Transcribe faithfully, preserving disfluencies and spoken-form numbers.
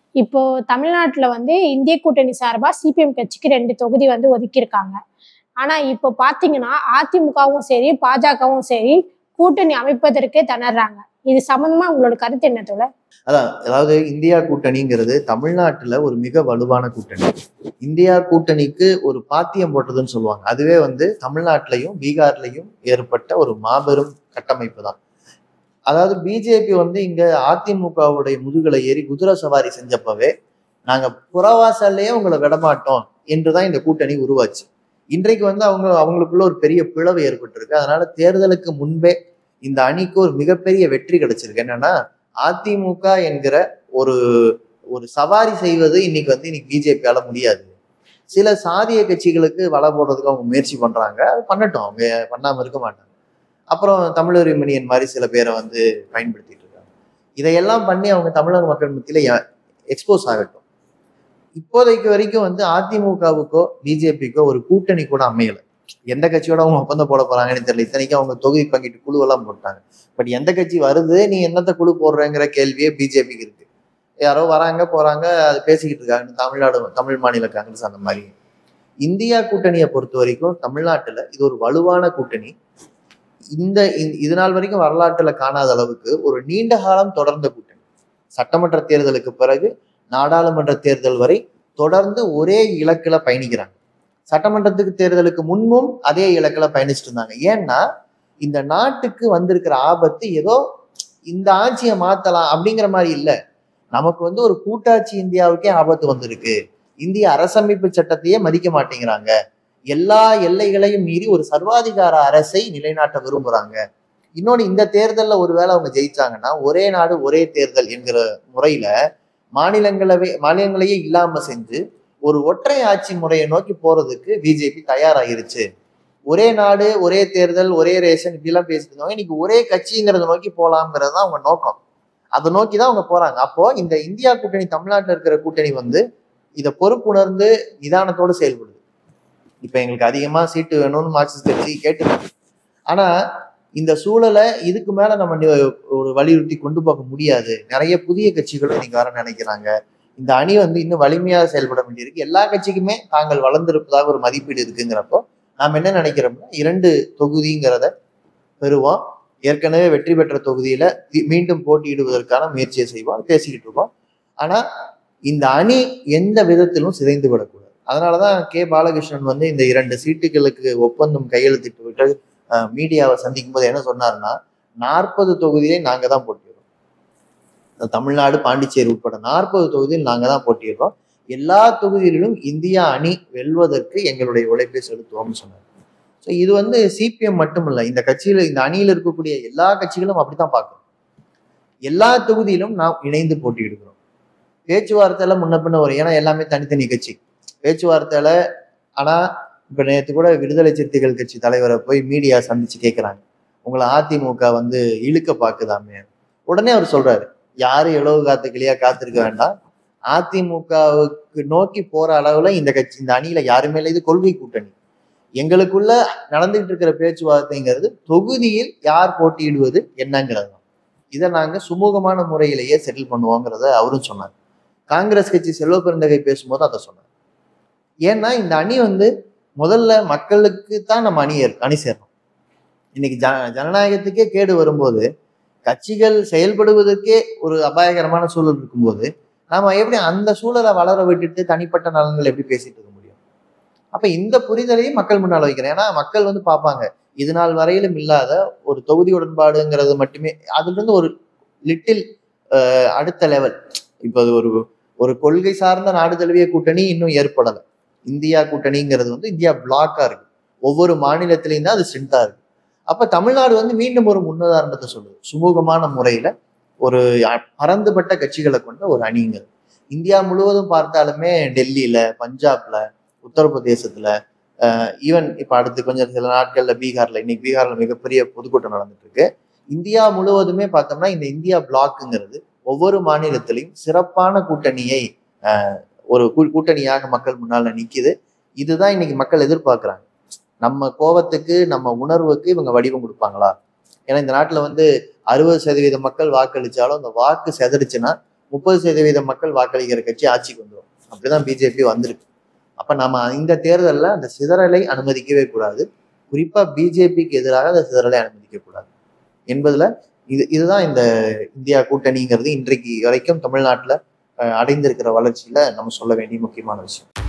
இப்போ தமிழ்நாட்டுல வந்து இந்திய கூட்டணி சார்பா சிபிஎம் கட்சிக்கு ரெண்டு தொகுதி வந்து ஒதுக்கியிருக்காங்க. ஆனா இப்போ பாத்தீங்கன்னா அதிமுகவும் சரி பாஜகவும் சரி கூட்டணி அமைப்பதற்கே திணறாங்க. இது சம்பந்தமா உங்களோட கருத்து என்ன தோழர்? அதான், அதாவது இந்தியா கூட்டணிங்கிறது தமிழ்நாட்டுல ஒரு மிக வலுவான கூட்டணி. இந்தியா கூட்டணிக்கு ஒரு பாத்தியம் போட்டதுன்னு சொல்லுவாங்க. அதுவே வந்து தமிழ்நாட்டிலையும் பீகார்லையும் ஏற்பட்ட ஒரு மாபெரும் கட்டமைப்பு தான். அதாவது பிஜேபி வந்து இங்க அதிமுகவுடைய முதுகலை ஏறி குதிரை சவாரி செஞ்சப்பவே நாங்க புறவாசல்லையே உங்களை விடமாட்டோம் என்றுதான் இந்த கூட்டணி உருவாச்சு. இன்றைக்கு வந்து அவங்க அவங்களுக்குள்ள ஒரு பெரிய பிளவு ஏற்பட்டிருக்கு. அதனால தேர்தலுக்கு முன்பே இந்த அணிக்கு ஒரு மிகப்பெரிய வெற்றி கிடைச்சிருக்கு. என்னன்னா, அதிமுக என்கிற ஒரு ஒரு சவாரி செய்வது இன்னைக்கு வந்து இன்னைக்கு பிஜேபியால முடியாது. சில சாதிய கட்சிகளுக்கு வலை போடுறதுக்கு அவங்க முயற்சி பண்றாங்க. அது பண்ணட்டும், அவங்க பண்ணாம இருக்க மாட்டாங்க. அப்புறம் தமிழர் மணியன் மாதிரி சில பேரை வந்து பயன்படுத்திட்டு இருக்காங்க. இதையெல்லாம் பண்ணி அவங்க தமிழக மக்கள் மத்தியில எக்ஸ்போஸ் ஆகட்டும். இப்போதைக்கு வரைக்கும் வந்து அதிமுகவுக்கோ பிஜேபிக்கோ ஒரு கூட்டணி கூட அமையல. எந்த கட்சியோட அவங்க ஒப்பந்தம் போட போறாங்கன்னு தெரியல. இத்தனைக்கும் அவங்க தொகுதி பங்கிட்டு குழு எல்லாம் போட்டாங்க. பட் எந்த கட்சி வருது, நீ என்னத்த குழு போடுறங்கிற கேள்வியே பிஜேபிக்கு இருக்கு. யாரோ வராங்க போறாங்க, அது பேசிக்கிட்டு இருக்காங்க. தமிழ்நாடு தமிழ் மாநில காங்கிரஸ் அந்த மாதிரி. இந்தியா கூட்டணியை பொறுத்த வரைக்கும் தமிழ்நாட்டுல இது ஒரு வலுவான கூட்டணி. இந்த இது நாள் வரைக்கும் வரலாற்றுல காணாத அளவுக்கு ஒரு நீண்ட காலம் தொடர்ந்த கூட்டணி. சட்டமன்ற தேர்தலுக்கு பிறகு நாடாளுமன்ற தேர்தல் வரை தொடர்ந்து ஒரே இலக்குல பயணிக்கிறாங்க. சட்டமன்றத்துக்கு தேர்தலுக்கு முன்பும் அதே இலக்குல பயணிச்சுட்டு இருந்தாங்க. ஏன்னா இந்த நாட்டுக்கு வந்திருக்கிற ஆபத்து ஏதோ இந்த ஆட்சியை மாத்தலாம் அப்படிங்கிற மாதிரி இல்லை. நமக்கு வந்து ஒரு கூட்டாட்சி இந்தியாவுக்கே ஆபத்து வந்திருக்கு. இந்திய அரசமைப்பு சட்டத்தையே மதிக்க மாட்டேங்கிறாங்க. எல்லா எல்லைகளையும் மீறி ஒரு சர்வாதிகார அரசை நிலைநாட்ட விரும்புறாங்க. இன்னொன்னு, இந்த தேர்தல்ல ஒருவேளை அவங்க ஜெயிச்சாங்கன்னா ஒரே நாடு ஒரே தேர்தல் என்கிற முறையில மாநிலங்களவை மாநிலங்களையே இல்லாம செஞ்சு ஒரு ஒற்றை ஆட்சி முறையை நோக்கி போறதுக்கு பிஜேபி தயாராகிருச்சு. ஒரே நாடு ஒரே தேர்தல் ஒரே ரேஷன் இப்படிலாம் பேசிட்டு இருந்தவங்க இன்னைக்கு ஒரே கட்சிங்கிறத நோக்கி போலாம்ங்கிறது தான் அவங்க நோக்கம். அதை நோக்கி தான் அவங்க போறாங்க. அப்போ இந்த இந்தியா கூட்டணி, தமிழ்நாட்டில் இருக்கிற கூட்டணி வந்து இதை பொறுப்புணர்ந்து நிதானத்தோடு செயல்படுது. இப்ப எங்களுக்கு அதிகமா சீட்டு வேணும்னு மார்க்சிஸ்ட் கட்சி கேட்டுருக்கு. ஆனா இந்த சூழலை இதுக்கு மேல நம்ம ஒரு வலியுறுத்தி கொண்டு போக முடியாது. நிறைய புதிய கட்சிகளும் இன்னைக்கு வர நினைக்கிறாங்க. இந்த அணி வந்து இன்னும் வலிமையாக செயல்பட வேண்டியிருக்கு. எல்லா கட்சிக்குமே தாங்கள் வளர்ந்திருப்பதாக ஒரு மதிப்பீடு இருக்குங்கிறப்போ நாம் என்ன நினைக்கிறோம்னா, இரண்டு தொகுதிங்கிறத பெறுவோம். ஏற்கனவே வெற்றி பெற்ற தொகுதியில மீண்டும் போட்டியிடுவதற்கான முயற்சியை செய்வோம், பேசிக்கிட்டு இருக்கோம். ஆனா இந்த அணி எந்த விதத்திலும் சிதைந்து விடக்கூடாது. அதனாலதான் கே பாலகிருஷ்ணன் வந்து இந்த இரண்டு சீட்டுகளுக்கு ஒப்பந்தம் கையெழுத்திட்டு விட்டு மீடியாவை சந்திக்கும் போது என்ன சொன்னாருன்னா, நாற்பது தொகுதியிலே நாங்க தான் போட்டிடுறோம். தமிழ்நாடு பாண்டிச்சேரி உட்பட நாற்பது தொகுதியில் நாங்க தான் போட்டிடுறோம். எல்லா தொகுதிகளிலும் இந்தியா அணி வெல்வதற்கு எங்களுடைய உழைப்பை செலுத்துவோம்னு சொன்னார். ஸோ இது வந்து சிபிஎம் மட்டும் இல்லை, இந்த கட்சியில இந்த அணியில் இருக்கக்கூடிய எல்லா கட்சிகளும் அப்படித்தான் பார்க்கணும். எல்லா தொகுதியிலும் நாம் இணைந்து போட்டியிடுகிறோம். பேச்சுவார்த்தையில முன்ன பின்ன வரும், ஏன்னா எல்லாமே தனித்தனி கட்சி பேச்சுவார்த்தையில. ஆனா இப்ப நேற்று கூட விடுதலை சிறுத்தைகள் கட்சி தலைவரை போய் மீடியா சந்திச்சு கேட்கிறாங்க, உங்களை அதிமுக வந்து இழுக்க பாக்குதாமே. உடனே அவர் சொல்றாரு, யாரும் இளவு காத்து கிளியா காத்திருக்க வேண்டாம், அதிமுகவுக்கு நோக்கி போற அளவுல இந்த கட்சி இந்த அணியில யாருமே இல்லை. இது கொள்கை கூட்டணி. எங்களுக்குள்ள நடந்துகிட்டு இருக்கிற பேச்சுவார்த்தைங்கிறது தொகுதியில் யார் போட்டியிடுவது என்னங்கிறது தான். இதை நாங்க சுமூகமான முறையிலேயே செட்டில் பண்ணுவோங்கிறத அவரும் சொன்னார். காங்கிரஸ் கட்சி செல்வ பெருந்தகை பேசும்போது அதை சொன்னார். ஏன்னா இந்த அணி வந்து முதல்ல மக்களுக்கு தான் நம்ம அணி அணி சேரணும். இன்னைக்கு ஜ ஜனநாயகத்துக்கே கேடு வரும்போது, கட்சிகள் செயல்படுவதற்கே ஒரு அபாயகரமான சூழல் இருக்கும்போது நாம எப்படி அந்த சூழலை வளர விட்டுட்டு தனிப்பட்ட நலன்கள் எப்படி பேசிட்டு இருக்க முடியும்? அப்ப இந்த புரிதலையும் மக்கள் முன்னால் வைக்கிறேன். ஏன்னா மக்கள் வந்து பார்ப்பாங்க, இது நாள் வரையிலும் இல்லாத ஒரு தொகுதி உடன்பாடுங்கிறது மட்டுமே, அதுல இருந்து ஒரு லிட்டில் அடுத்த லெவல். இப்ப அது ஒரு ஒரு கொள்கை சார்ந்த நாடு தழுவிய கூட்டணி இன்னும் ஏற்படலை. இந்தியா கூட்டணிங்கிறது வந்து இந்தியா பிளாக்கா இருக்கு. ஒவ்வொரு மாநிலத்திலையும் தான் அது ஸ்ட்ரென்த்தா இருக்கு. அப்ப தமிழ்நாடு வந்து மீண்டும் ஒரு முன்னுதாரணத்தை சொல்லுது. சுமூகமான முறையில ஒரு பரந்துபட்ட கட்சிகளை கொண்ட ஒரு அணிங்கிறது. இந்தியா முழுவதும் பார்த்தாலுமே டெல்லியில, பஞ்சாப்ல, உத்தரப்பிரதேசத்துல, அஹ் ஈவன் இப்ப அடுத்து கொஞ்சம் சில நாட்கள்ல பீகார்ல, இன்னைக்கு பீகார்ல மிகப்பெரிய பொதுக்கூட்டம் நடந்துட்டு இருக்கு. இந்தியா முழுவதுமே பார்த்தோம்னா இந்த இந்தியா பிளாக்குங்கிறது ஒவ்வொரு மாநிலத்திலையும் சிறப்பான கூட்டணியை அஹ் ஒரு கூட்டணியாக மக்கள் முன்னால நிக்குது. இதுதான் இன்னைக்கு மக்கள் எதிர்பார்க்கிறாங்க. நம்ம கோபத்துக்கு, நம்ம உணர்வுக்கு இவங்க வடிவம் கொடுப்பாங்களா? ஏன்னா இந்த நாட்டுல வந்து அறுபது சதவீத மக்கள் வாக்களிச்சாலும் அந்த வாக்கு செதறிச்சுன்னா முப்பது சதவீத மக்கள் வாக்களிக்கிற கட்சி ஆட்சிக்கு வந்துடும். அப்படிதான் பிஜேபி வந்திருக்கு. அப்ப நம்ம இந்த தேர்தலில் அந்த சிதறலை அனுமதிக்கவே கூடாது. குறிப்பா பிஜேபிக்கு எதிராக அந்த சிதறலை அனுமதிக்க கூடாது என்பதுல இது இதுதான் இந்த இந்தியா கூட்டணிங்கிறது இன்றைக்கு வரைக்கும் தமிழ்நாட்டுல அடைந்திருக்கிற வளர்ச்சியில நம்ம சொல்ல வேண்டிய முக்கியமான விஷயம்.